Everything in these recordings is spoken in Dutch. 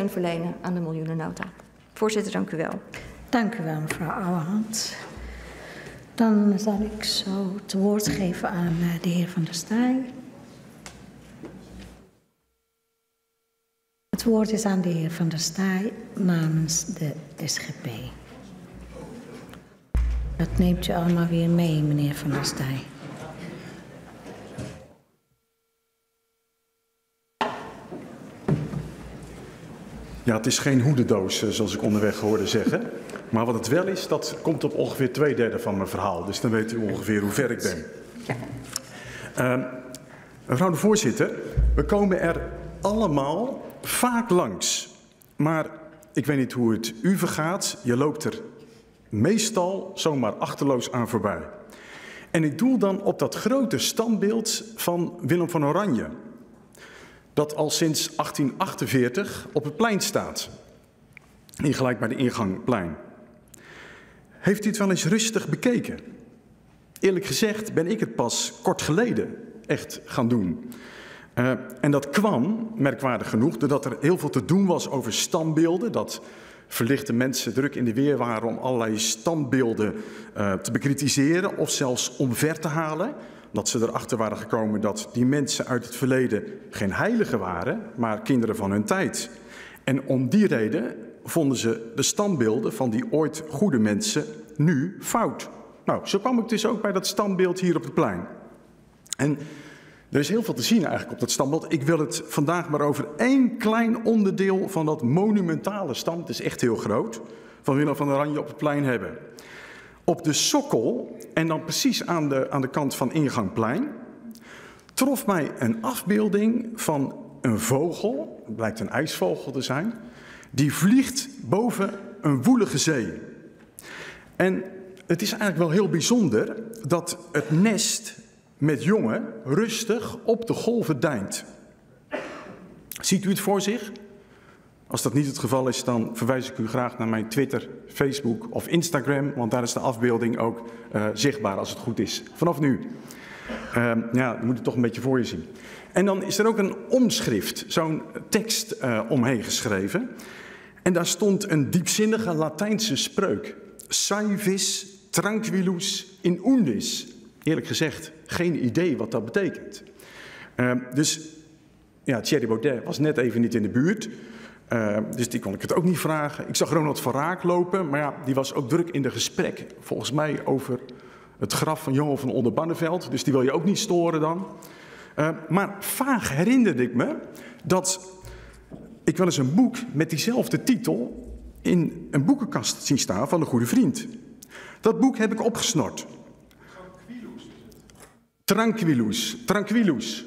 steun verlenen aan de miljoenennota. Voorzitter, dank u wel. Dank u wel, mevrouw Ouwehand. Dan zal ik zo het woord geven aan de heer Van der Staaij. Het woord is aan de heer Van der Staaij namens de SGP. Dat neemt u allemaal weer mee, meneer Van der Staaij. Ja, het is geen hoedendoos, zoals ik onderweg hoorde zeggen. Maar wat het wel is, dat komt op ongeveer 2/3 van mijn verhaal. Dus dan weet u ongeveer hoe ver ik ben. Mevrouw de voorzitter, we komen er allemaal vaak langs. Maar ik weet niet hoe het u vergaat. Je loopt er meestal zomaar achterloos aan voorbij. En ik doel dan op dat grote standbeeld van Willem van Oranje. Dat al sinds 1848 op het plein staat. Gelijk bij de ingangplein. Heeft u het wel eens rustig bekeken? Eerlijk gezegd ben ik het pas kort geleden echt gaan doen. En dat kwam, merkwaardig genoeg, doordat er heel veel te doen was over standbeelden. Dat verlichte mensen druk in de weer waren om allerlei standbeelden te bekritiseren of zelfs omver te halen. Dat ze erachter waren gekomen dat die mensen uit het verleden geen heiligen waren, maar kinderen van hun tijd. En om die reden vonden ze de standbeelden van die ooit goede mensen nu fout. Nou, zo kwam ik dus ook bij dat standbeeld hier op het plein. En er is heel veel te zien eigenlijk op dat standbeeld. Ik wil het vandaag maar over één klein onderdeel van dat monumentale standbeeld, het is echt heel groot, van Willem van Oranje op het plein hebben. Op de sokkel, en dan precies aan de kant van ingangplein, trof mij een afbeelding van een vogel, het blijkt een ijsvogel te zijn, die vliegt boven een woelige zee. En het is eigenlijk wel heel bijzonder dat het nest met jongen rustig op de golven deint. Ziet u het voor zich? Als dat niet het geval is, dan verwijs ik u graag naar mijn Twitter, Facebook of Instagram, want daar is de afbeelding ook zichtbaar als het goed is. Vanaf nu. Ja, je moet het toch een beetje voor je zien. En dan is er ook een omschrift, zo'n tekst omheen geschreven. En daar stond een diepzinnige Latijnse spreuk. Saevis tranquillus in undis. Eerlijk gezegd, geen idee wat dat betekent. Dus ja, Thierry Baudet was net even niet in de buurt. Dus die kon ik het ook niet vragen. Ik zag Ronald van Raak lopen, maar ja, die was ook druk in de gesprek. Volgens mij over het graf van Johan van Oldenbarneveld. Dus die wil je ook niet storen dan. Maar vaag herinnerde ik me dat ik wel eens een boek met diezelfde titel in een boekenkast zien staan van een goede vriend. Dat boek heb ik opgesnort. Tranquillus. Tranquillus.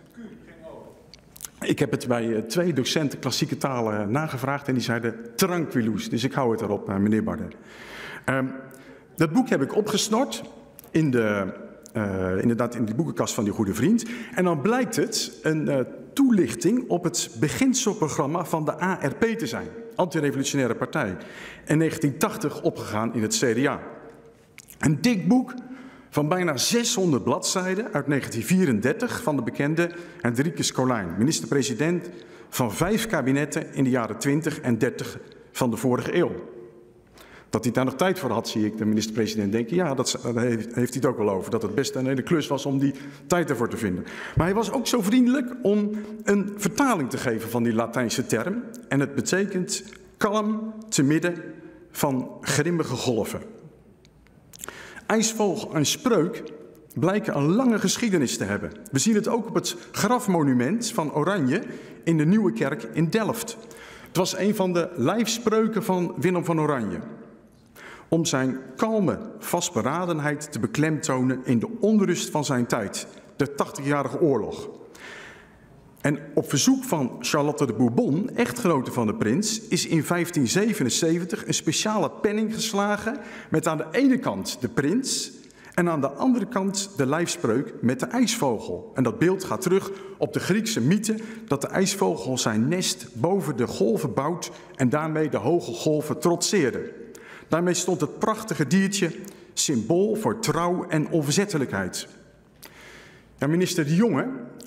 Ik heb het bij 2 docenten klassieke talen nagevraagd en die zeiden tranquillus. Dus ik hou het erop, meneer Bardet. Dat boek heb ik opgesnort inderdaad in de boekenkast van die goede vriend. En dan blijkt het een toelichting op het beginselprogramma van de ARP te zijn. Antirevolutionaire Partij. In 1980 opgegaan in het CDA. Een dik boek van bijna 600 bladzijden uit 1934 van de bekende Hendrikus Colijn, minister-president van 5 kabinetten in de jaren 20 en 30 van de vorige eeuw. Dat hij daar nog tijd voor had, zie ik de minister-president denken. Ja, daar heeft hij het ook wel over. Dat het best een hele klus was om die tijd ervoor te vinden. Maar hij was ook zo vriendelijk om een vertaling te geven van die Latijnse term. En het betekent kalm te midden van grimmige golven. IJsvogel en spreuk blijken een lange geschiedenis te hebben. We zien het ook op het grafmonument van Oranje in de Nieuwe Kerk in Delft. Het was een van de lijfspreuken van Willem van Oranje. Om zijn kalme vastberadenheid te beklemtonen in de onrust van zijn tijd, de 80-jarige oorlog. En op verzoek van Charlotte de Bourbon, echtgenote van de prins, is in 1577 een speciale penning geslagen met aan de ene kant de prins en aan de andere kant de lijfspreuk met de ijsvogel. En dat beeld gaat terug op de Griekse mythe dat de ijsvogel zijn nest boven de golven bouwt en daarmee de hoge golven trotseerde. Daarmee stond het prachtige diertje symbool voor trouw en onverzettelijkheid. Ja, minister De Jonge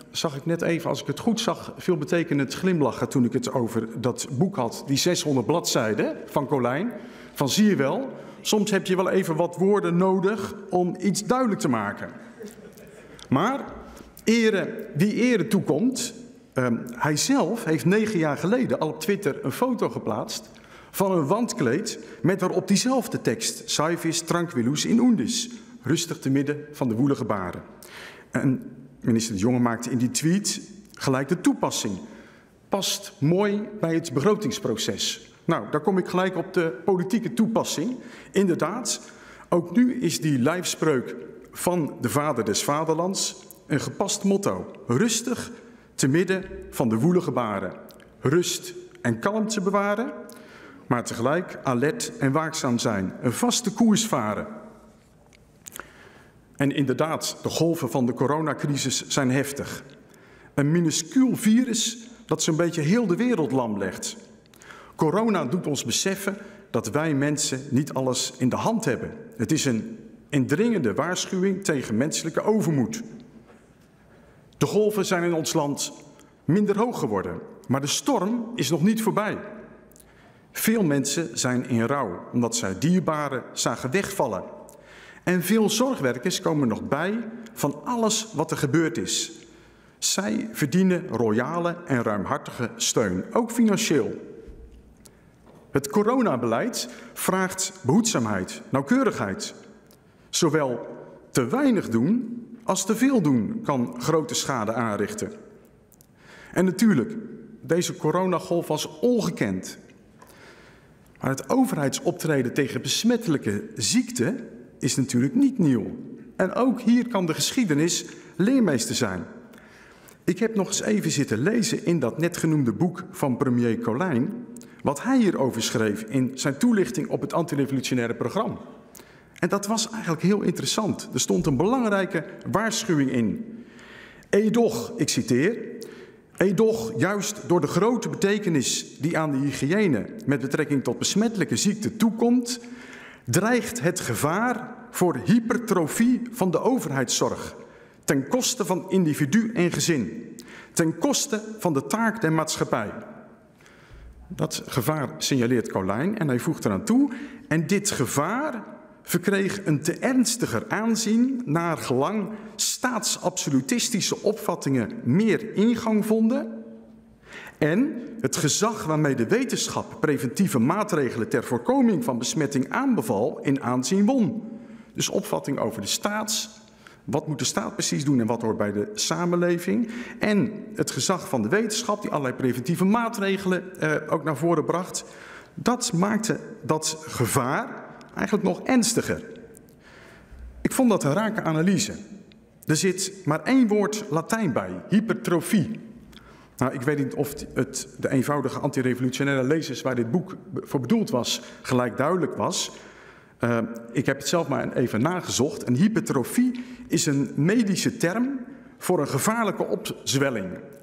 zag ik net even, als ik het goed zag, veelbetekenend glimlachen toen ik het over dat boek had. Die 600 bladzijden van Colijn. Van zie je wel, soms heb je wel even wat woorden nodig om iets duidelijk te maken. Maar wie ere toekomt, hij zelf heeft 9 jaar geleden al op Twitter een foto geplaatst van een wandkleed met daarop diezelfde tekst. Saevis tranquillus in undis. Rustig te midden van de woelige baren. En minister De Jonge maakte in die tweet gelijk de toepassing. Past mooi bij het begrotingsproces. Nou, daar kom ik gelijk op de politieke toepassing. Inderdaad, ook nu is die lijfspreuk van de vader des vaderlands een gepast motto. Rustig te midden van de woelige baren. Rust en kalmte bewaren, maar tegelijk alert en waakzaam zijn. Een vaste koers varen. En inderdaad, de golven van de coronacrisis zijn heftig. Een minuscuul virus dat zo'n beetje heel de wereld lam legt. Corona doet ons beseffen dat wij mensen niet alles in de hand hebben. Het is een indringende waarschuwing tegen menselijke overmoed. De golven zijn in ons land minder hoog geworden, maar de storm is nog niet voorbij. Veel mensen zijn in rouw omdat zij dierbaren zagen wegvallen. En veel zorgwerkers komen nog bij van alles wat er gebeurd is. Zij verdienen royale en ruimhartige steun, ook financieel. Het coronabeleid vraagt behoedzaamheid, nauwkeurigheid. Zowel te weinig doen als te veel doen kan grote schade aanrichten. En natuurlijk, deze coronagolf was ongekend. Maar het overheidsoptreden tegen besmettelijke ziekten is natuurlijk niet nieuw. En ook hier kan de geschiedenis leermeester zijn. Ik heb nog eens even zitten lezen in dat net genoemde boek van premier Colijn, wat hij hierover schreef in zijn toelichting op het antirevolutionaire programma. En dat was eigenlijk heel interessant. Er stond een belangrijke waarschuwing in. Edoch, ik citeer, edoch juist door de grote betekenis die aan de hygiëne met betrekking tot besmettelijke ziekte toekomt, dreigt het gevaar voor hypertrofie van de overheidszorg, ten koste van individu en gezin, ten koste van de taak der maatschappij. Dat gevaar signaleert Colijn en hij voegt eraan toe, en dit gevaar verkreeg een te ernstiger aanzien naar gelang staatsabsolutistische opvattingen meer ingang vonden en het gezag waarmee de wetenschap preventieve maatregelen ter voorkoming van besmetting aanbeval in aanzien won. Dus opvatting over de wat moet de staat precies doen en wat hoort bij de samenleving. En het gezag van de wetenschap die allerlei preventieve maatregelen ook naar voren bracht. Dat maakte dat gevaar eigenlijk nog ernstiger. Ik vond dat een rake analyse. Er zit maar 1 woord Latijn bij, hypertrofie. Nou, ik weet niet of het de eenvoudige antirevolutionaire lezers waar dit boek voor bedoeld was, gelijk duidelijk was. Ik heb het zelf maar even nagezocht. Een hypertrofie is een medische term voor een gevaarlijke opzwelling.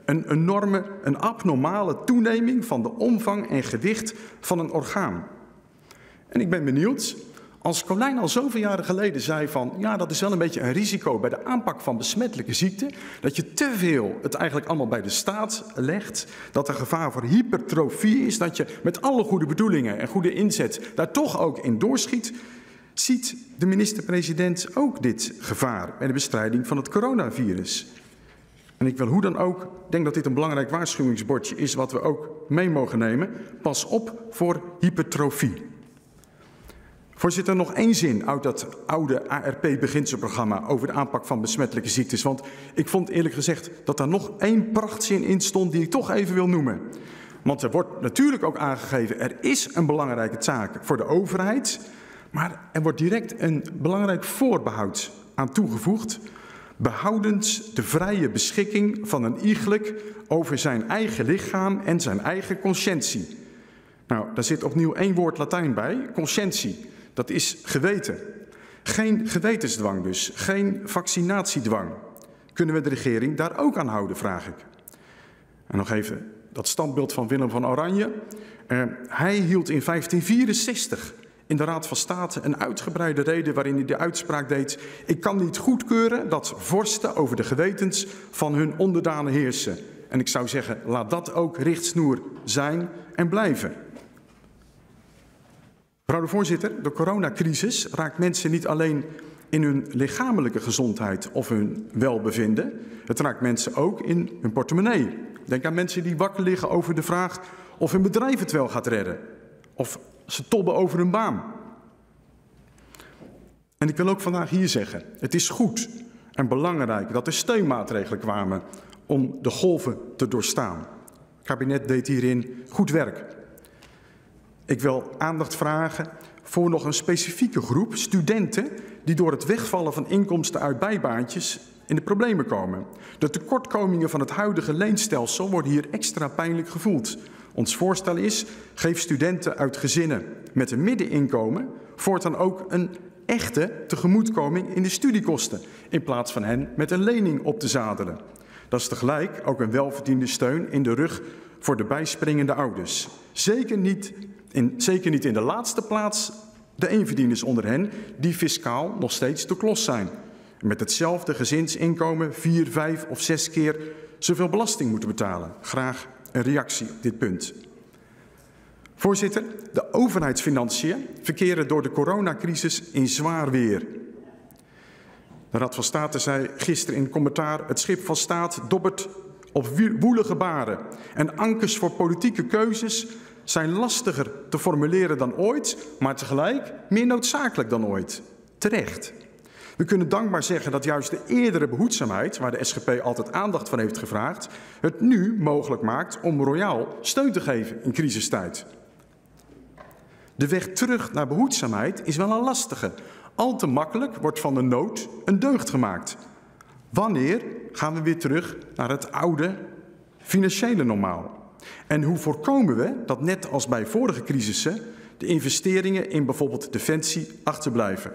Een abnormale toeneming van de omvang en gewicht van een orgaan. En ik ben benieuwd, als Colijn al zoveel jaren geleden zei van, ja, dat is wel een beetje een risico bij de aanpak van besmettelijke ziekten, dat je te veel het eigenlijk allemaal bij de staat legt, dat er gevaar voor hypertrofie is, dat je met alle goede bedoelingen en goede inzet daar toch ook in doorschiet, ziet de minister-president ook dit gevaar bij de bestrijding van het coronavirus. En ik wil hoe dan ook, denk dat dit een belangrijk waarschuwingsbordje is wat we ook mee mogen nemen. Pas op voor hypertrofie. Voorzitter, nog 1 zin uit dat oude ARP-beginselprogramma over de aanpak van besmettelijke ziektes. Want ik vond eerlijk gezegd dat daar nog 1 prachtzin in stond die ik toch even wil noemen. Want er wordt natuurlijk ook aangegeven, er is een belangrijke taak voor de overheid. Maar er wordt direct een belangrijk voorbehoud aan toegevoegd. Behoudens de vrije beschikking van een iegelijk over zijn eigen lichaam en zijn eigen conscientie. Nou, daar zit opnieuw 1 woord Latijn bij, conscientie. Dat is geweten. Geen gewetensdwang dus, geen vaccinatiedwang. Kunnen we de regering daar ook aan houden, vraag ik. En nog even dat standbeeld van Willem van Oranje. Hij hield in 1564 in de Raad van State een uitgebreide reden waarin hij de uitspraak deed: ik kan niet goedkeuren dat vorsten over de gewetens van hun onderdanen heersen. En ik zou zeggen, laat dat ook richtsnoer zijn en blijven. Mevrouw de voorzitter, de coronacrisis raakt mensen niet alleen in hun lichamelijke gezondheid of hun welbevinden. Het raakt mensen ook in hun portemonnee. Denk aan mensen die wakker liggen over de vraag of hun bedrijf het wel gaat redden. Of ze tobben over hun baan. En ik wil ook vandaag hier zeggen, het is goed en belangrijk dat er steunmaatregelen kwamen om de golven te doorstaan. Het kabinet deed hierin goed werk. Ik wil aandacht vragen voor nog een specifieke groep studenten die door het wegvallen van inkomsten uit bijbaantjes in de problemen komen. De tekortkomingen van het huidige leenstelsel worden hier extra pijnlijk gevoeld. Ons voorstel is, geef studenten uit gezinnen met een middeninkomen voortaan ook een echte tegemoetkoming in de studiekosten, in plaats van hen met een lening op te zadelen. Dat is tegelijk ook een welverdiende steun in de rug voor de bijspringende ouders. Zeker niet in de laatste plaats de eenverdieners onder hen, die fiscaal nog steeds te klos zijn. Met hetzelfde gezinsinkomen 4, 5 of 6 keer zoveel belasting moeten betalen. Graag een reactie op dit punt. Voorzitter, de overheidsfinanciën verkeren door de coronacrisis in zwaar weer. De Raad van State zei gisteren in commentaar: het schip van staat dobbert op woelige baren en ankers voor politieke keuzes zijn lastiger te formuleren dan ooit, maar tegelijk meer noodzakelijk dan ooit. Terecht. We kunnen dankbaar zeggen dat juist de eerdere behoedzaamheid, waar de SGP altijd aandacht van heeft gevraagd, het nu mogelijk maakt om royaal steun te geven in crisistijd. De weg terug naar behoedzaamheid is wel een lastige. Al te makkelijk wordt van de nood een deugd gemaakt. Wanneer gaan we weer terug naar het oude financiële normaal? En hoe voorkomen we dat, net als bij vorige crisissen, de investeringen in bijvoorbeeld defensie achterblijven?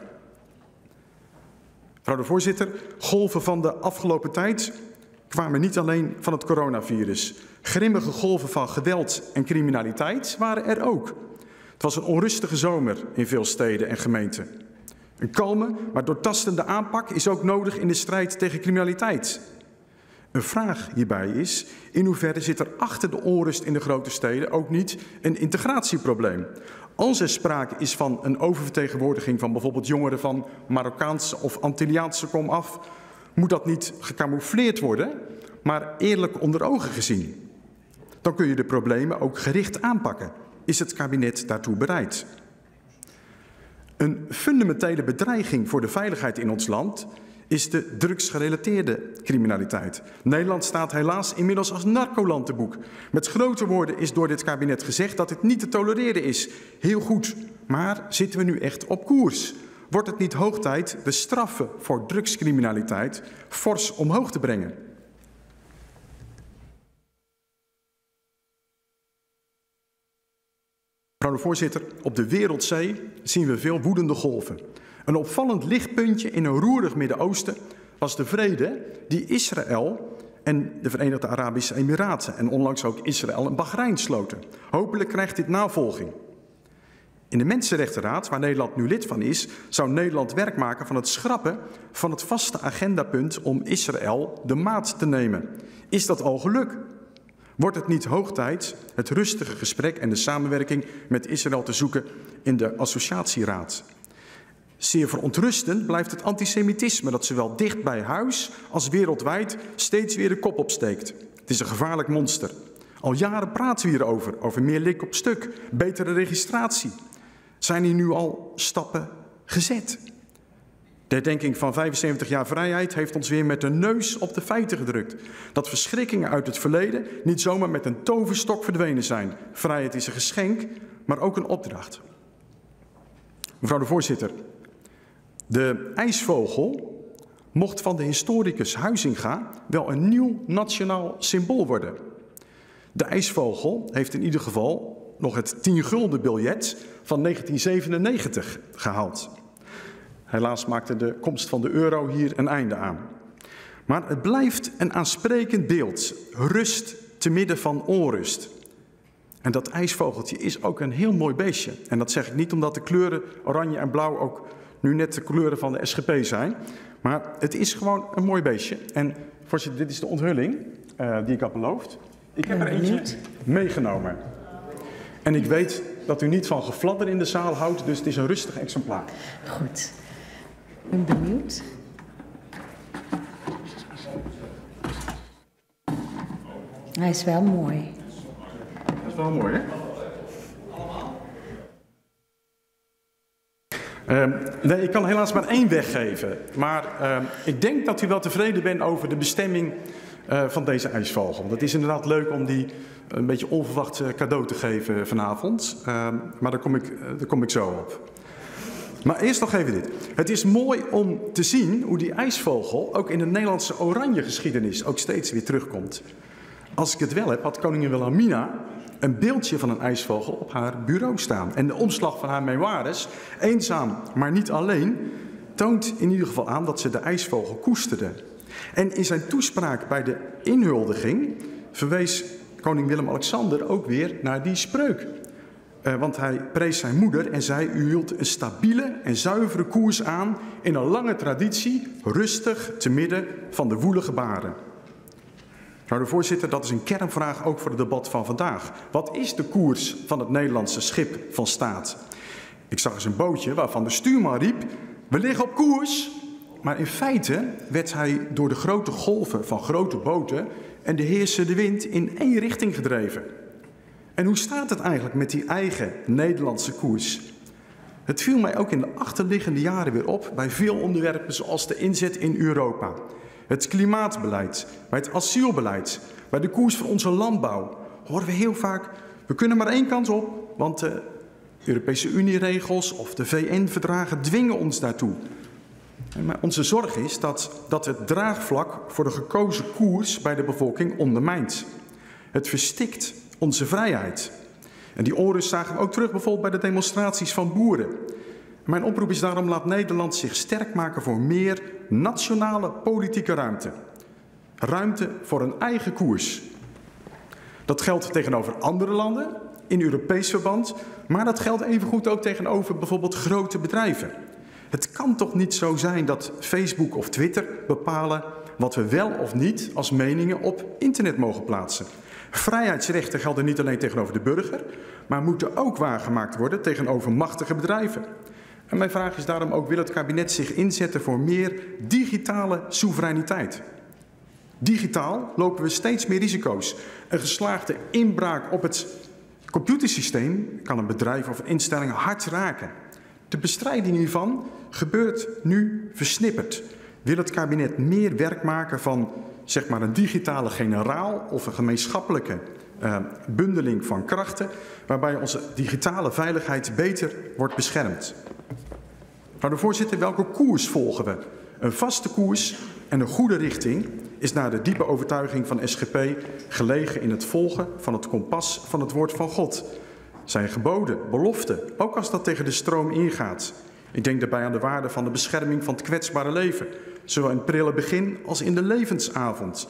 Mevrouw de voorzitter, golven van de afgelopen tijd kwamen niet alleen van het coronavirus. Grimmige golven van geweld en criminaliteit waren er ook. Het was een onrustige zomer in veel steden en gemeenten. Een kalme, maar doortastende aanpak is ook nodig in de strijd tegen criminaliteit. Een vraag hierbij is, in hoeverre zit er achter de onrust in de grote steden ook niet een integratieprobleem? Als er sprake is van een oververtegenwoordiging van bijvoorbeeld jongeren van Marokkaanse of Antilliaanse komaf, moet dat niet gecamoufleerd worden, maar eerlijk onder ogen gezien. Dan kun je de problemen ook gericht aanpakken. Is het kabinet daartoe bereid? Een fundamentele bedreiging voor de veiligheid in ons land is de drugsgerelateerde criminaliteit. Nederland staat helaas inmiddels als narcoland te boek. Met grote woorden is door dit kabinet gezegd dat het niet te tolereren is. Heel goed, maar zitten we nu echt op koers? Wordt het niet hoog tijd de straffen voor drugscriminaliteit fors omhoog te brengen? Mevrouw de voorzitter, op de Wereldzee zien we veel woedende golven. Een opvallend lichtpuntje in een roerig Midden-Oosten was de vrede die Israël en de Verenigde Arabische Emiraten en onlangs ook Israël en Bahrein sloten. Hopelijk krijgt dit navolging. In de Mensenrechtenraad, waar Nederland nu lid van is, zou Nederland werk maken van het schrappen van het vaste agendapunt om Israël de maat te nemen. Is dat al gelukt? Wordt het niet hoog tijd het rustige gesprek en de samenwerking met Israël te zoeken in de associatieraad? Zeer verontrustend blijft het antisemitisme dat zowel dicht bij huis als wereldwijd steeds weer de kop opsteekt. Het is een gevaarlijk monster. Al jaren praten we hierover, over meer lik op stuk, betere registratie. Zijn hier nu al stappen gezet? De herdenking van 75 jaar vrijheid heeft ons weer met de neus op de feiten gedrukt. Dat verschrikkingen uit het verleden niet zomaar met een toverstok verdwenen zijn. Vrijheid is een geschenk, maar ook een opdracht. Mevrouw de voorzitter, de ijsvogel mocht van de historicus Huizinga wel een nieuw nationaal symbool worden. De ijsvogel heeft in ieder geval nog het 10 gulden biljet van 1997 gehaald. Helaas maakte de komst van de euro hier een einde aan. Maar het blijft een aansprekend beeld. Rust te midden van onrust. En dat ijsvogeltje is ook een heel mooi beestje. En dat zeg ik niet omdat de kleuren oranje en blauw ook nu net de kleuren van de SGP zijn. Maar het is gewoon een mooi beestje. En voorzitter, dit is de onthulling die ik had beloofd. Ik heb er eentje meegenomen. En ik weet dat u niet van gefladder in de zaal houdt, dus het is een rustig exemplaar. Goed. Ik ben benieuwd. Hij is wel mooi. Dat is wel mooi, hè? Nee, ik kan helaas maar 1 weggeven. Maar ik denk dat u wel tevreden bent over de bestemming van deze ijsvogel. Het is inderdaad leuk om die een beetje onverwacht cadeau te geven vanavond. Maar daar kom ik zo op. Maar eerst nog even dit. Het is mooi om te zien hoe die ijsvogel ook in de Nederlandse oranje geschiedenis ook steeds weer terugkomt. Als ik het wel heb, had koningin Wilhelmina een beeldje van een ijsvogel op haar bureau staan. En de omslag van haar memoires, Eenzaam maar niet alleen, toont in ieder geval aan dat ze de ijsvogel koesterde. En in zijn toespraak bij de inhuldiging verwees koning Willem-Alexander ook weer naar die spreuk. Want hij prees zijn moeder en zei: u hield een stabiele en zuivere koers aan in een lange traditie, rustig te midden van de woelige baren. Nou, de voorzitter, dat is een kernvraag ook voor het debat van vandaag. Wat is de koers van het Nederlandse schip van staat? Ik zag eens een bootje waarvan de stuurman riep: we liggen op koers. Maar in feite werd hij door de grote golven van grote boten en de heersende wind in 1 richting gedreven. En hoe staat het eigenlijk met die eigen Nederlandse koers? Het viel mij ook in de achterliggende jaren weer op bij veel onderwerpen zoals de inzet in Europa, het klimaatbeleid, bij het asielbeleid, bij de koers voor onze landbouw. Horen we heel vaak: we kunnen maar 1 kant op, want de Europese Unie-regels of de VN-verdragen dwingen ons daartoe. Maar onze zorg is dat het draagvlak voor de gekozen koers bij de bevolking ondermijnt. Het verstikt onze vrijheid. En die onrust zagen we ook terug bijvoorbeeld bij de demonstraties van boeren. Mijn oproep is daarom: laat Nederland zich sterk maken voor meer nationale politieke ruimte. Ruimte voor een eigen koers. Dat geldt tegenover andere landen in Europees verband, maar dat geldt evengoed ook tegenover bijvoorbeeld grote bedrijven. Het kan toch niet zo zijn dat Facebook of Twitter bepalen wat we wel of niet als meningen op internet mogen plaatsen. Vrijheidsrechten gelden niet alleen tegenover de burger, maar moeten ook waargemaakt worden tegenover machtige bedrijven. En mijn vraag is daarom ook: wil het kabinet zich inzetten voor meer digitale soevereiniteit? Digitaal lopen we steeds meer risico's. Een geslaagde inbraak op het computersysteem kan een bedrijf of een instelling hard raken. De bestrijding hiervan gebeurt nu versnipperd. Wil het kabinet meer werk maken van zeg maar een digitale generaal of een gemeenschappelijke bundeling van krachten, waarbij onze digitale veiligheid beter wordt beschermd? Nou, de voorzitter, welke koers volgen we? Een vaste koers en een goede richting is naar de diepe overtuiging van SGP gelegen in het volgen van het kompas van het woord van God. Zijn geboden, beloften, ook als dat tegen de stroom ingaat. Ik denk daarbij aan de waarde van de bescherming van het kwetsbare leven, zowel in het prille begin als in de levensavond.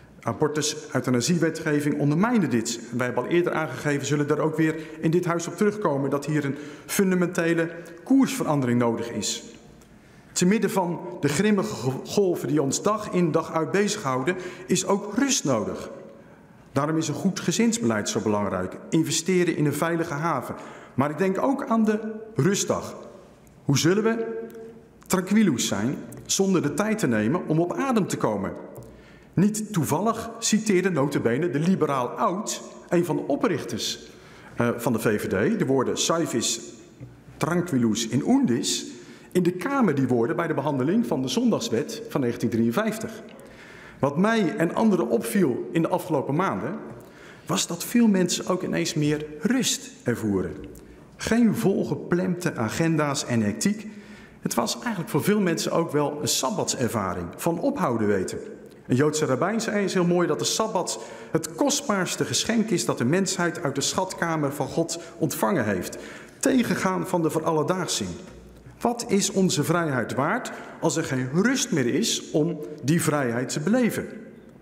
Abortus-euthanasiewetgeving ondermijnde dit. Wij hebben al eerder aangegeven, zullen daar ook weer in dit huis op terugkomen, dat hier een fundamentele koersverandering nodig is. Te midden van de grimmige golven die ons dag in dag uit bezighouden, is ook rust nodig. Daarom is een goed gezinsbeleid zo belangrijk. Investeren in een veilige haven. Maar ik denk ook aan de rustdag. Hoe zullen we tranquilus zijn zonder de tijd te nemen om op adem te komen? Niet toevallig citeerde nota bene de liberaal Oud, een van de oprichters van de VVD, de woorden Salvis tranquilus in undis, in de Kamer die woorden bij de behandeling van de Zondagswet van 1953. Wat mij en anderen opviel in de afgelopen maanden, was dat veel mensen ook ineens meer rust ervoeren. Geen volgeplempte agenda's en hectiek. Het was eigenlijk voor veel mensen ook wel een sabbatservaring, van ophouden weten. Een Joodse rabbijn zei eens heel mooi dat de sabbat het kostbaarste geschenk is dat de mensheid uit de schatkamer van God ontvangen heeft. Tegengaan van de veralledaagsing. Wat is onze vrijheid waard als er geen rust meer is om die vrijheid te beleven?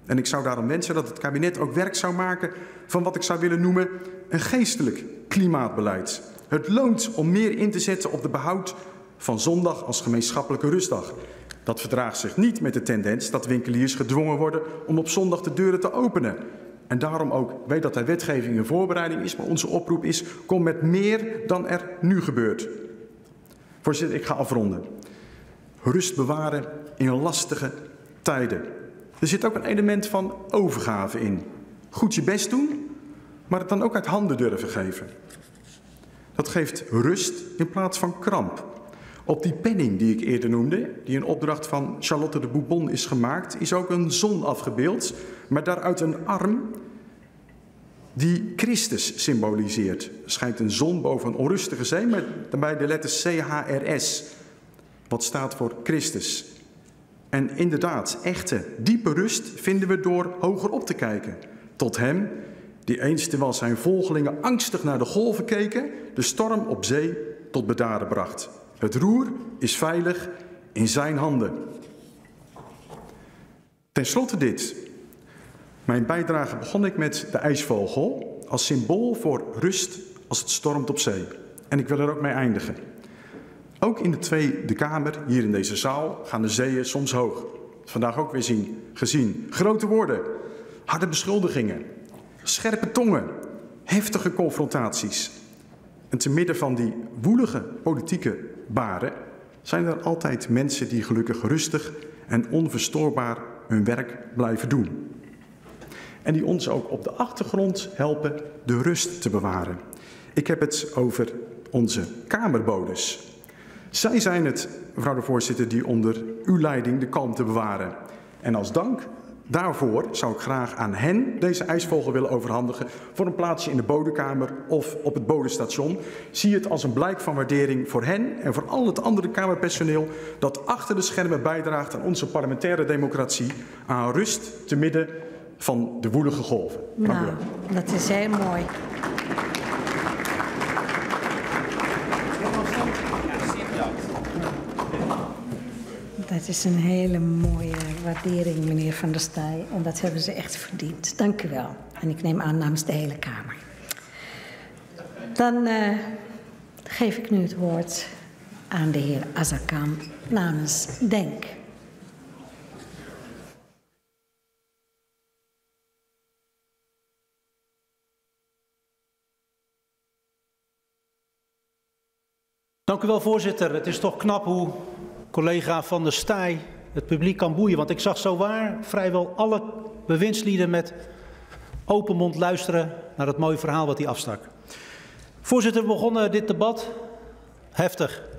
En ik zou daarom wensen dat het kabinet ook werk zou maken van wat ik zou willen noemen een geestelijk klimaatbeleid. Het loont om meer in te zetten op de behoud van zondag als gemeenschappelijke rustdag. Dat verdraagt zich niet met de tendens dat winkeliers gedwongen worden om op zondag de deuren te openen. En daarom ook, ik weet dat er wetgeving in voorbereiding is, maar onze oproep is, kom met meer dan er nu gebeurt. Voorzitter, ik ga afronden. Rust bewaren in lastige tijden. Er zit ook een element van overgave in. Goed je best doen, maar het dan ook uit handen durven geven. Dat geeft rust in plaats van kramp. Op die penning die ik eerder noemde, die een opdracht van Charlotte de Bourbon is gemaakt, is ook een zon afgebeeld, maar daaruit een arm die Christus symboliseert. Er schijnt een zon boven een onrustige zee, met daarbij de letters CHRS, wat staat voor Christus. En inderdaad, echte, diepe rust vinden we door hoger op te kijken. Tot hem, die eens terwijl zijn volgelingen angstig naar de golven keken, de storm op zee tot bedaren bracht. Het roer is veilig in zijn handen. Ten slotte dit. Mijn bijdrage begon ik met de ijsvogel als symbool voor rust als het stormt op zee. En ik wil er ook mee eindigen. Ook in de Tweede Kamer, hier in deze zaal, gaan de zeeën soms hoog. Vandaag ook weer gezien. Grote woorden, harde beschuldigingen, scherpe tongen, heftige confrontaties. En te midden van die woelige politieke baren zijn er altijd mensen die gelukkig rustig en onverstoorbaar hun werk blijven doen. En die ons ook op de achtergrond helpen de rust te bewaren. Ik heb het over onze Kamerbodes. Zij zijn het, mevrouw de voorzitter, die onder uw leiding de kalmte bewaren. En als dank daarvoor zou ik graag aan hen deze ijsvogel willen overhandigen voor een plaatsje in de bodekamer of op het bodenstation. Zie het als een blijk van waardering voor hen en voor al het andere Kamerpersoneel dat achter de schermen bijdraagt aan onze parlementaire democratie, aan rust te midden van de woelige golven. Dank u wel. Dat is heel mooi. Dat is een hele mooie waardering, meneer Van der Staaij. En dat hebben ze echt verdiend. Dank u wel. En ik neem aan namens de hele Kamer. Dan geef ik nu het woord aan de heer Azarkan namens DENK. Dank u wel, voorzitter. Het is toch knap hoe collega Van der Staaij het publiek kan boeien. Want ik zag zowaar vrijwel alle bewindslieden met open mond luisteren naar het mooie verhaal wat hij afstak. Voorzitter, we begonnen dit debat heftig.